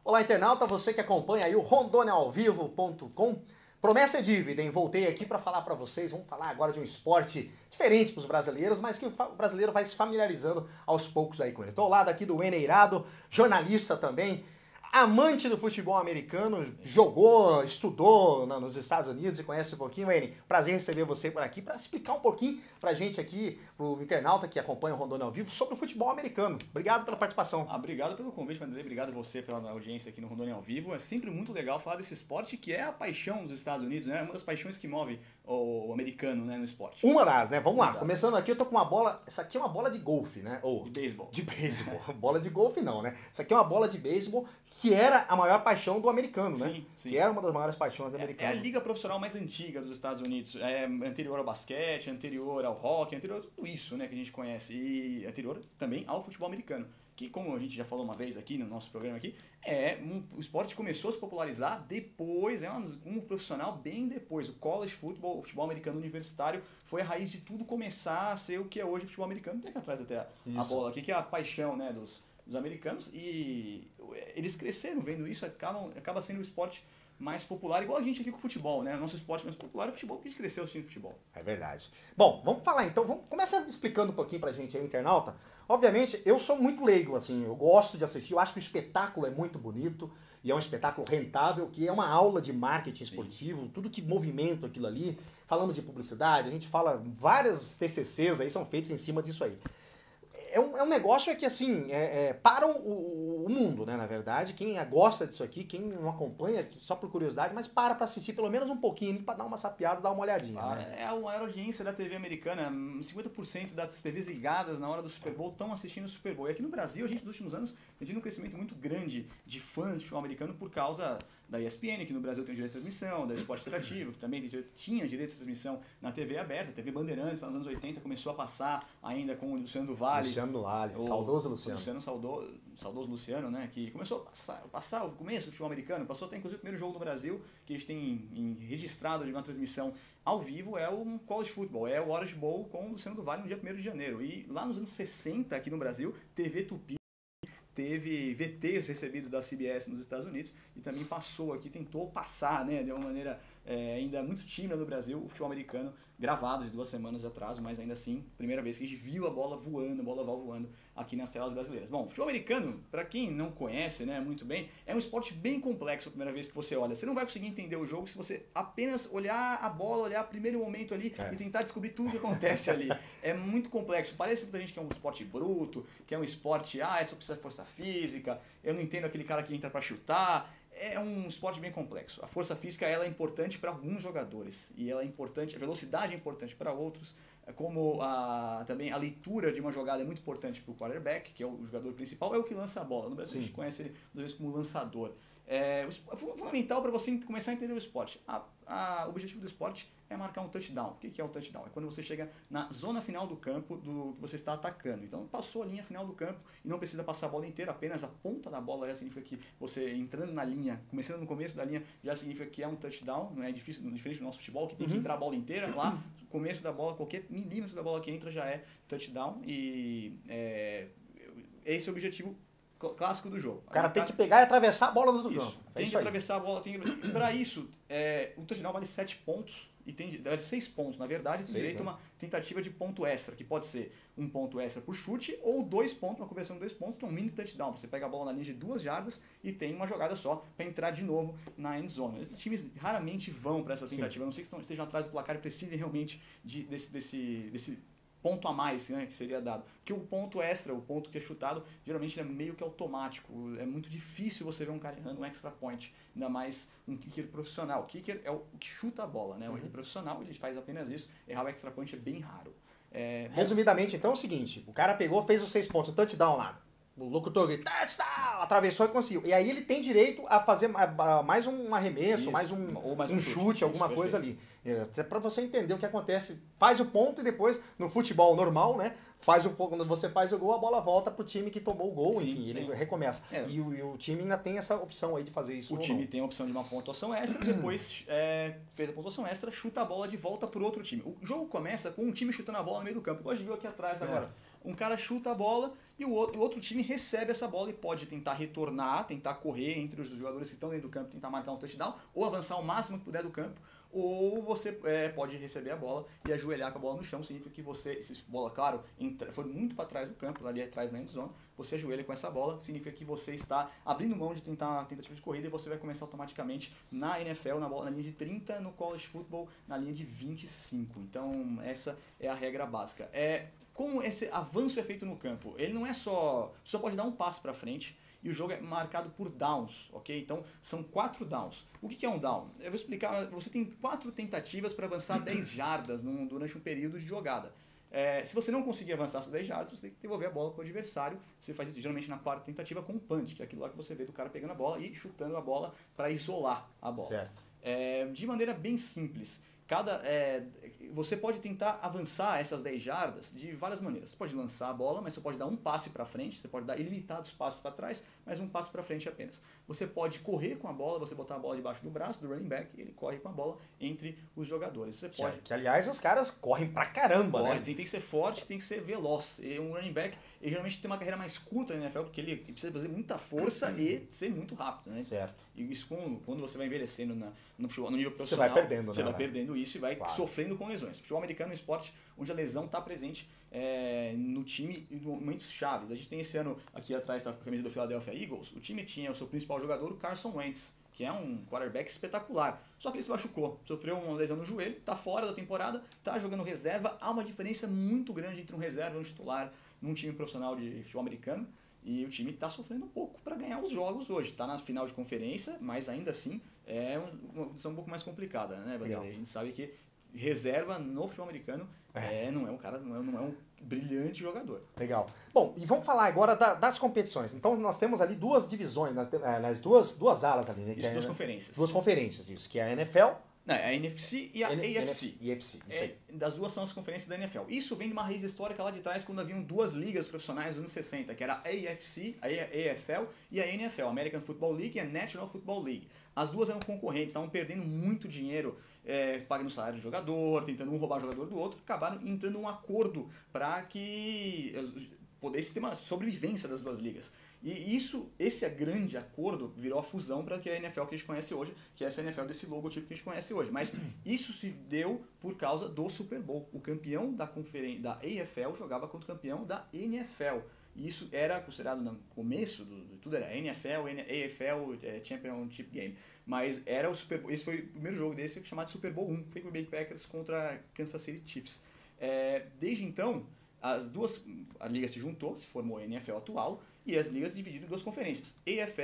Olá, internauta, você que acompanha aí o RondôniaAoVivo.com. Promessa é dívida, hein? Voltei aqui para falar para vocês, vamos falar agora de um esporte diferente para os brasileiros, mas que o brasileiro vai se familiarizando aos poucos aí com ele. Estou ao lado aqui do Eneirado, jornalista também, amante do futebol americano, jogou, estudou nos Estados Unidos e conhece um pouquinho. Ene, prazer receber você por aqui para explicar um pouquinho pra gente aqui, pro internauta que acompanha o Rondônia ao Vivo, sobre o futebol americano. Obrigado pela participação. Obrigado pelo convite, Vanderlei. Obrigado a você pela audiência aqui no Rondônia ao Vivo. É sempre muito legal falar desse esporte que é a paixão dos Estados Unidos, né? Uma das paixões que move o americano, né, no esporte. Uma das, né? Vamos lá. Começando aqui, eu tô com uma bola. Essa aqui é uma bola de golfe, né? Ou De beisebol. De beisebol. Bola de golfe não, né? Essa aqui é uma bola de beisebol que era a maior paixão do americano, né? Sim. Que era uma das maiores paixões do É americano. a liga profissional mais antiga dos Estados Unidos. É anterior ao basquete, anterior ao hockey, anterior a tudo isso, né, que a gente conhece. E anterior também ao futebol americano. Que, como a gente já falou uma vez aqui no nosso programa aqui, o esporte começou a se popularizar depois, como profissional bem depois. O college football, o futebol americano universitário, foi a raiz de tudo começar a ser o que é hoje o futebol americano. Tem aqui atrás até a bola aqui, que é a paixão, né, dos americanos, e eles cresceram vendo isso, acaba sendo o esporte mais popular, igual a gente aqui com o futebol, né? O nosso esporte mais popular é o futebol, porque a gente cresceu assistindo futebol. É verdade. Bom, vamos falar então, começa explicando um pouquinho pra gente aí, internauta. Obviamente, eu sou muito leigo, assim, eu gosto de assistir, eu acho que o espetáculo é muito bonito, e é um espetáculo rentável, que é uma aula de marketing esportivo, tudo que movimenta aquilo ali. Falamos de publicidade, a gente fala, várias TCCs aí são feitas em cima disso aí. É um negócio que, assim, para o mundo, né, na verdade. Quem gosta disso aqui, quem não acompanha, só por curiosidade, mas para assistir pelo menos um pouquinho, para dar uma sapiada, dar uma olhadinha. Né? É a maior audiência da TV americana. 50% das TVs ligadas na hora do Super Bowl estão assistindo o Super Bowl. E aqui no Brasil, a gente, nos últimos anos, tem tido um crescimento muito grande de fãs de futebol americano por causa da ESPN, que no Brasil tem direito de transmissão, da Esporte Interativo, que também tinha direito de transmissão na TV aberta. A TV Bandeirantes, nos anos 80, começou a passar ainda com o Luciano do Vale. Saudoso Luciano. Saudoso Luciano, né? Que começou a passar o começo do futebol americano, passou até inclusive o primeiro jogo no Brasil, que a gente tem registrado de uma transmissão ao vivo, é o College Football, é o Orange Bowl com o Luciano do Vale no dia 1º de janeiro. E lá nos anos 60, aqui no Brasil, TV Tupi teve VTs recebidos da CBS nos Estados Unidos e também passou aqui, tentou passar, né, de uma maneira ainda muito tímida no Brasil, o futebol americano, gravado de 2 semanas de atraso, mas ainda assim, primeira vez que a gente viu a bola voando, a bola oval voando aqui nas telas brasileiras. Bom, o futebol americano, para quem não conhece, né, muito bem, é um esporte bem complexo a primeira vez que você olha. Você não vai conseguir entender o jogo se você apenas olhar a bola, olhar o primeiro momento ali e tentar descobrir tudo que acontece ali. É muito complexo. Parece muita gente que é um esporte bruto, que é um esporte, só precisa de força física, eu não entendo aquele cara que entra para chutar. É um esporte bem complexo. A força física ela é importante para alguns jogadores e ela é importante, a velocidade é importante para outros, como também a leitura de uma jogada é muito importante para o quarterback, que é o jogador principal, é o que lança a bola. No Brasil a gente conhece ele às vezes como lançador. É fundamental para você começar a entender o esporte. O objetivo do esporte é marcar um touchdown. O que é um touchdown? É quando você chega na zona final do campo do que você está atacando. Então passou a linha final do campo e não precisa passar a bola inteira, apenas a ponta da bola já significa que você entrando na linha, começando no começo da linha, já significa que é um touchdown. Não é difícil, diferente do nosso futebol, que tem que entrar a bola inteira. Lá, no começo da bola, qualquer milímetro da bola que entra já é touchdown. E esse é o objetivo clássico do jogo. O cara tem que pegar e atravessar a bola do outro campo. Tem que atravessar a bola. Para isso, o touchdown vale 7 pontos e vale 6 pontos. Na verdade, tem direito a uma tentativa de ponto extra, que pode ser um ponto extra por chute ou 2 pontos, uma conversão de 2 pontos, que é um mini touchdown. Você pega a bola na linha de 2 jardas e tem uma jogada só para entrar de novo na end zone. Os times raramente vão para essa tentativa, a não ser que estejam atrás do placar e precisem realmente desse ponto a mais, né, que seria dado. Porque o ponto extra, o ponto que é chutado, geralmente é meio que automático. É muito difícil você ver um cara errando um extra point, ainda mais um kicker profissional. O kicker é o que chuta a bola, né? O profissional, ele faz apenas isso. Errar o extra point é bem raro. Resumidamente, então, é o seguinte, o cara pegou, fez os 6 pontos, o touchdown lá. O locutor grita, touchdown, atravessou e conseguiu. E aí ele tem direito a fazer mais um arremesso, mais um chute, alguma coisa ali. Até para você entender o que acontece. Faz o ponto e depois, no futebol normal, né? Quando você faz o gol, a bola volta pro time que tomou o gol, enfim, ele recomeça. E o time ainda tem essa opção aí de fazer isso. O time tem a opção de uma pontuação extra, depois fez a pontuação extra, chuta a bola de volta pro outro time. O jogo começa com um time chutando a bola no meio do campo. Igual a gente viu aqui atrás agora. um cara chuta a bola e o outro time recebe essa bola e pode tentar retornar, tentar correr entre os jogadores que estão dentro do campo, tentar marcar um touchdown, ou avançar o máximo que puder do campo, ou você pode receber a bola e ajoelhar com a bola no chão. Significa que você, se a bola, claro, for muito para trás do campo, ali atrás na endzone, você ajoelha com essa bola, significa que você está abrindo mão de tentativa de corrida e você vai começar automaticamente na NFL, na linha de 30, no college football, na linha de 25. Então, essa é a regra básica. Como esse avanço é feito no campo? Ele não é só... Você só pode dar um passo para frente, e o jogo é marcado por downs, ok? Então, são 4 downs. O que é um down? Eu vou explicar. Você tem 4 tentativas para avançar 10 jardas durante um período de jogada. Se você não conseguir avançar essas 10 jardas, você tem que devolver a bola para o adversário. Você faz isso geralmente na quarta tentativa com um punch, que é aquilo lá que você vê do cara pegando a bola e chutando a bola para isolar a bola. Certo. De maneira bem simples. Você pode tentar avançar essas 10 jardas de várias maneiras. Você pode lançar a bola, mas você pode dar um passe para frente, você pode dar ilimitados passos para trás, mas um passo para frente apenas. Você pode correr com a bola, você botar a bola debaixo do braço do running back, e ele corre com a bola entre os jogadores. Você pode... Que aliás, os caras correm pra caramba, né? Sim, tem que ser forte, tem que ser veloz. E um running back, ele geralmente tem uma carreira mais curta na NFL, porque ele precisa fazer muita força e ser muito rápido, né? Certo. E isso, quando você vai envelhecendo no nível profissional, você vai perdendo, você vai perdendo isso e vai sofrendo com lesões. O futebol americano é um esporte onde a lesão está presente no time em momentos chaves. A gente tem esse ano, aqui atrás da camisa do Philadelphia Eagles, o time tinha o seu principal jogador, o Carson Wentz, que é um quarterback espetacular. Só que ele se machucou, sofreu uma lesão no joelho, está fora da temporada, está jogando reserva. Há uma diferença muito grande entre um reserva e um titular num time profissional de futebol americano. E o time está sofrendo um pouco para ganhar os jogos hoje. Está na final de conferência, mas ainda assim é uma condição um pouco mais complicada, né, Badal? A gente sabe que reserva no futebol americano não é um brilhante jogador. Legal. Bom, e vamos falar agora das competições. Então nós temos ali 2 divisões, nós temos duas alas ali, né? Isso, 2 conferências. 2 conferências, isso, que é a NFL... Não, a NFC e a AFC. isso aí. Das duas são as conferências da NFL. Isso vem de uma raiz histórica lá de trás, quando haviam 2 ligas profissionais nos anos 60, que era a AFC, a AFL e a NFL, American Football League e a National Football League. As duas eram concorrentes, estavam perdendo muito dinheiro, pagando salário de jogador, tentando um roubar o jogador do outro, acabaram entrando em um acordo para que pudesse ter uma sobrevivência das 2 ligas. E esse grande acordo virou a fusão para que a NFL que a gente conhece hoje, que é essa NFL desse logotipo que a gente conhece hoje. Mas isso se deu por causa do Super Bowl. O campeão da AFL jogava contra o campeão da NFL. E isso era considerado no começo de tudo, era NFL, AFL, Championship Game. Mas era o Super Bowl. Esse foi o primeiro jogo desse, chamado Super Bowl 1, que foi o Green Bay Packers contra Kansas City Chiefs. Desde então, a liga se juntou, se formou a NFL atual, e as ligas divididas em 2 conferências,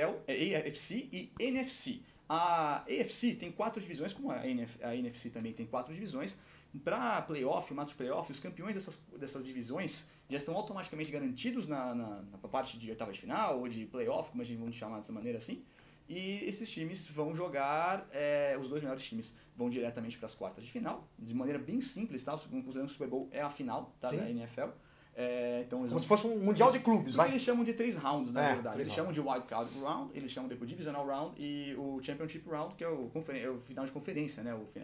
AFC e NFC. A AFC tem 4 divisões, como a NFC também tem 4 divisões. Para playoff, o match de playoff, os campeões dessas divisões já estão automaticamente garantidos na parte de oitava de final, ou de playoff, como a gente vamos chamar dessa maneira assim. E esses times vão jogar, os 2 melhores times vão diretamente para as quartas de final, de maneira bem simples, tá? Considerando que o Super Bowl é a final, tá, da NFL. Então como se fosse um mundial de clubes, vai? Eles chamam de 3 rounds, na verdade. Eles chamam de Wild Card Round, eles chamam depois de Divisional Round e o Championship Round, que é o final de conferência, né? O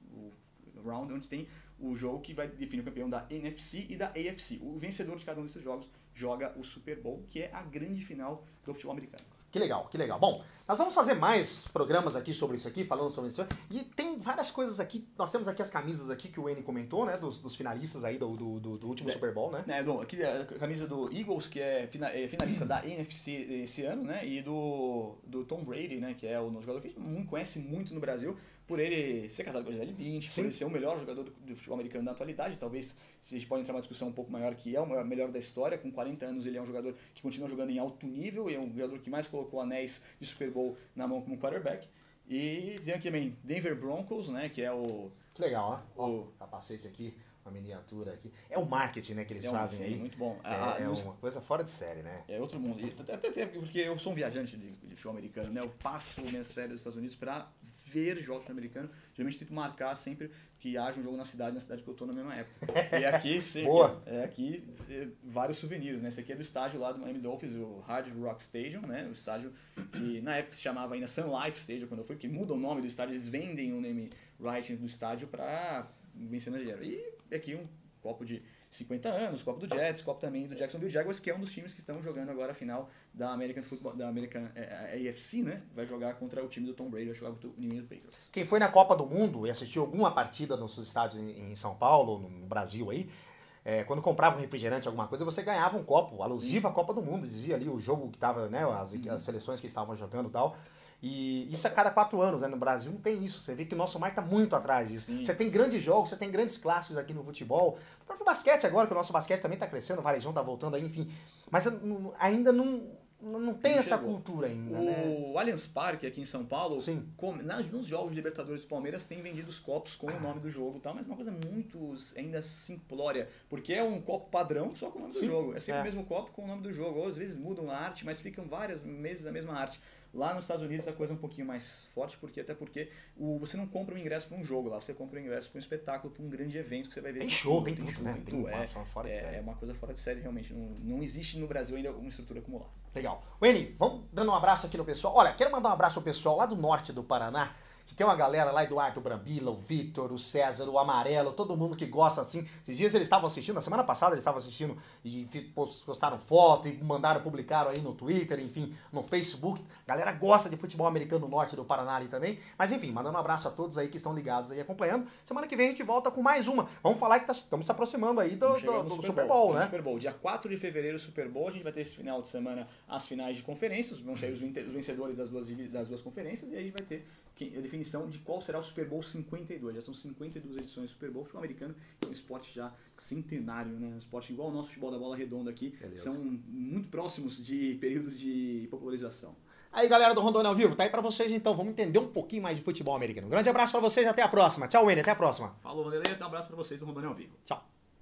round onde tem o jogo que vai definir o campeão da NFC e da AFC. O vencedor de cada um desses jogos joga o Super Bowl, que é a grande final do futebol americano. Que legal, que legal. Bom, nós vamos fazer mais programas aqui sobre isso aqui, falando sobre isso. E tem várias coisas aqui, nós temos aqui as camisas aqui que o N comentou, né, dos finalistas aí do último Super Bowl, né? Bom, aqui a camisa do Eagles, que é finalista da NFC esse ano, né, e do Tom Brady, né, que é o jogador que a gente conhece muito no Brasil, por ele ser casado com a Gisele Bündchen, por ele ser o melhor jogador do futebol americano da atualidade. Talvez a gente pode entrar numa discussão um pouco maior, que é o melhor da história. Com 40 anos ele é um jogador que continua jogando em alto nível e é um jogador que mais colocou anéis de Super Bowl na mão como quarterback. E tem aqui também Denver Broncos, né, que é o... Que legal, né? O capacete aqui, uma miniatura aqui. É o marketing, né, que eles fazem aí. Muito bom. Uma coisa fora de série, né? É outro mundo. Até porque eu sou um viajante de futebol americano, né? Eu passo minhas férias nos Estados Unidos para ver jogos americanos. Geralmente tento marcar sempre que haja um jogo na cidade que eu tô na mesma época. E aqui, vários souvenirs, né? Esse aqui é do estádio lá do Miami Dolphins, o Hard Rock Stadium, né? O estádio que na época se chamava ainda Sun Life Stadium, quando eu fui, porque muda o nome do estádio, eles vendem o name right do estádio para vencer na dinheiro. E aqui um copo de 50 anos, Copa do Jets, Copa também do Jacksonville Jaguars, que é um dos times que estão jogando agora a final da American Football, da American AFC, né? Vai jogar contra o time do Tom Brady, vai jogar contra o New England Patriots. Quem foi na Copa do Mundo e assistiu alguma partida nos estádios em São Paulo, no Brasil aí, quando comprava um refrigerante, alguma coisa, você ganhava um copo alusivo à Copa do Mundo, dizia ali o jogo que tava, né, as seleções que estavam jogando e tal. E isso a cada 4 anos, né? No Brasil não tem isso. Você vê que o nosso mar está muito atrás disso. Sim. Você tem grandes jogos, você tem grandes clássicos aqui no futebol. O próprio basquete agora, que o nosso basquete também está crescendo, o Varejão está voltando aí, enfim. Mas ainda não tem essa cultura ainda, né? O Allianz Parque aqui em São Paulo, nos jogos de Libertadores do Palmeiras, tem vendido os copos com o nome do jogo e tal, mas é uma coisa muito ainda simplória, porque é um copo padrão só com o nome do jogo. É sempre o mesmo copo com o nome do jogo. Ou às vezes mudam a arte, mas ficam vários meses a mesma arte. Lá nos Estados Unidos a coisa é um pouquinho mais forte, até porque você não compra um ingresso para um jogo lá, você compra um ingresso para um espetáculo, para um grande evento que você vai ver. Tem show, tem tudo, né? É uma coisa fora de série, realmente. Não existe no Brasil ainda uma estrutura como lá. Legal. Wenny, vamos dando um abraço aqui no pessoal. Olha, quero mandar um abraço pro pessoal lá do norte do Paraná, que tem uma galera lá, Eduardo Brambila, o Vitor, o César, o Amarelo, todo mundo que gosta assim. Esses dias eles estavam assistindo, na semana passada eles estavam assistindo e postaram foto e mandaram, publicaram aí no Twitter, enfim, no Facebook. A galera gosta de futebol americano no norte do Paraná ali também. Mas enfim, mandando um abraço a todos aí que estão ligados aí acompanhando. Semana que vem a gente volta com mais uma. Vamos falar que estamos se aproximando aí do Super Bowl, né? Super Bowl. Dia 4 de fevereiro, Super Bowl. A gente vai ter esse final de semana as finais de conferências. Vão sair os vencedores das duas conferências e aí a gente vai ter a definição de qual será o Super Bowl 52. Já são 52 edições do Super Bowl. O futebol americano é um esporte já centenário, né? Um esporte igual ao nosso futebol da bola redonda aqui. Beleza. São muito próximos de períodos de popularização. Aí, galera do Rondônia ao Vivo, tá aí pra vocês então. Vamos entender um pouquinho mais de futebol americano. Um grande abraço pra vocês, até a próxima. Tchau, Wenny, até a próxima. Falou, Vanderlei, um abraço pra vocês do Rondônia ao Vivo. Tchau.